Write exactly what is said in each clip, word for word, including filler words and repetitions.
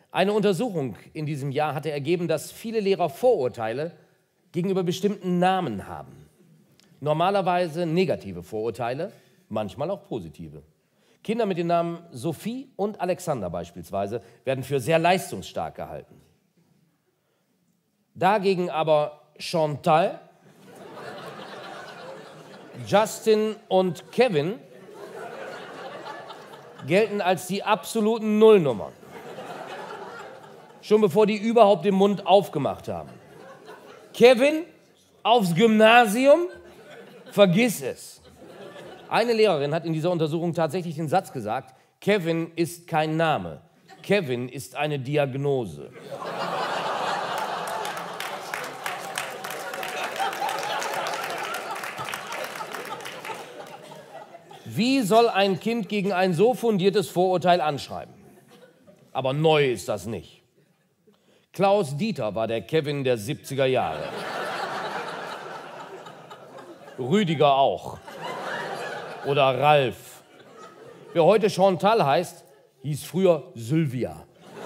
Eine Untersuchung in diesem Jahr hatte ergeben, dass viele Lehrer Vorurteile gegenüber bestimmten Namen haben. Normalerweise negative Vorurteile, manchmal auch positive. Kinder mit den Namen Sophie und Alexander beispielsweise werden für sehr leistungsstark gehalten. Dagegen aber Chantal, Justin und Kevin gelten als die absoluten Nullnummern. Schon bevor die überhaupt den Mund aufgemacht haben. Kevin aufs Gymnasium? Vergiss es. Eine Lehrerin hat in dieser Untersuchung tatsächlich den Satz gesagt, Kevin ist kein Name, Kevin ist eine Diagnose. Wie soll ein Kind gegen ein so fundiertes Vorurteil anschreiben? Aber neu ist das nicht. Klaus Dieter war der Kevin der siebziger Jahre. Rüdiger auch. Oder Ralf. Wer heute Chantal heißt, hieß früher Sylvia.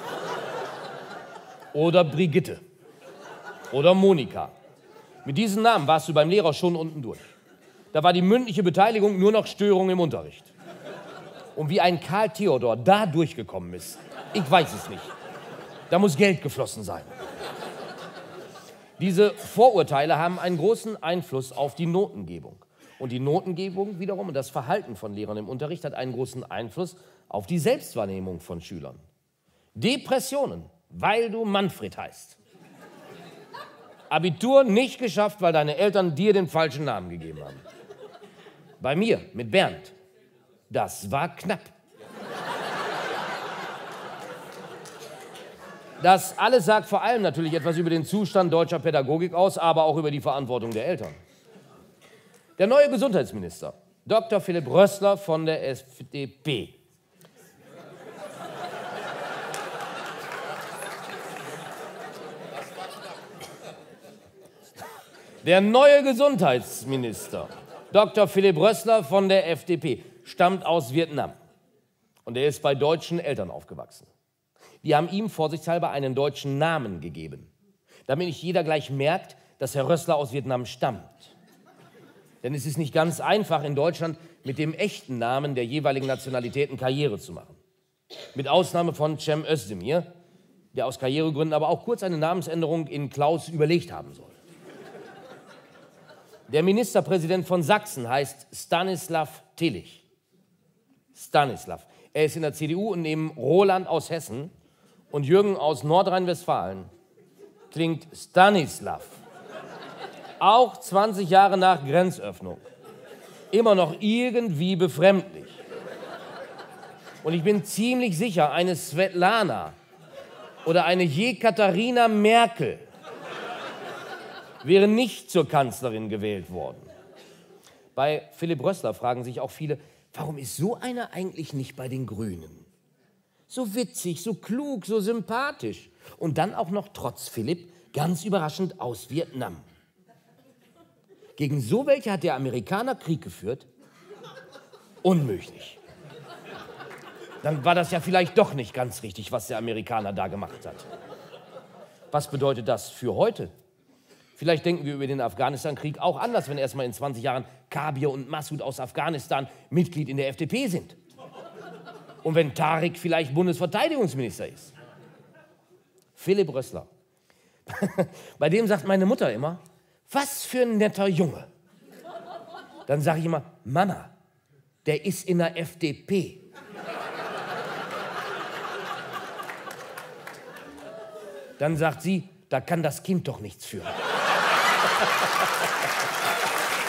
Oder Brigitte. Oder Monika. Mit diesen Namen warst du beim Lehrer schon unten durch. Da war die mündliche Beteiligung nur noch Störung im Unterricht. Und wie ein Karl Theodor da durchgekommen ist, ich weiß es nicht. Da muss Geld geflossen sein. Diese Vorurteile haben einen großen Einfluss auf die Notengebung. Und die Notengebung wiederum und das Verhalten von Lehrern im Unterricht hat einen großen Einfluss auf die Selbstwahrnehmung von Schülern. Depressionen, weil du Manfred heißt. Abitur nicht geschafft, weil deine Eltern dir den falschen Namen gegeben haben. Bei mir mit Bernd. Das war knapp. Das alles sagt vor allem natürlich etwas über den Zustand deutscher Pädagogik aus, aber auch über die Verantwortung der Eltern. Der neue Gesundheitsminister, Doktor Philipp Rössler von der F D P. Der neue Gesundheitsminister, Doktor Philipp Rössler von der F D P, stammt aus Vietnam. Und er ist bei deutschen Eltern aufgewachsen. Die haben ihm vorsichtshalber einen deutschen Namen gegeben, damit nicht jeder gleich merkt, dass Herr Rössler aus Vietnam stammt. Denn es ist nicht ganz einfach, in Deutschland mit dem echten Namen der jeweiligen Nationalitäten Karriere zu machen. Mit Ausnahme von Cem Özdemir, der aus Karrieregründen aber auch kurz eine Namensänderung in Klaus überlegt haben soll. Der Ministerpräsident von Sachsen heißt Stanislav Tillich. Stanislav. Er ist in der C D U und neben Roland aus Hessen und Jürgen aus Nordrhein-Westfalen klingt Stanislav. Auch zwanzig Jahre nach Grenzöffnung. Immer noch irgendwie befremdlich. Und ich bin ziemlich sicher, eine Svetlana oder eine Jekaterina Merkel wäre nicht zur Kanzlerin gewählt worden. Bei Philipp Rössler fragen sich auch viele, warum ist so einer eigentlich nicht bei den Grünen? So witzig, so klug, so sympathisch. Und dann auch noch trotz Philipp ganz überraschend aus Vietnam. Gegen so welche hat der Amerikaner Krieg geführt? Unmöglich. Dann war das ja vielleicht doch nicht ganz richtig, was der Amerikaner da gemacht hat. Was bedeutet das für heute? Vielleicht denken wir über den Afghanistan-Krieg auch anders, wenn erst mal in zwanzig Jahren Kabir und Massoud aus Afghanistan Mitglied in der F D P sind. Und wenn Tariq vielleicht Bundesverteidigungsminister ist. Philipp Rössler. Bei dem sagt meine Mutter immer, was für ein netter Junge. Dann sage ich immer, Mama, der ist in der F D P. Dann sagt sie, da kann das Kind doch nichts für.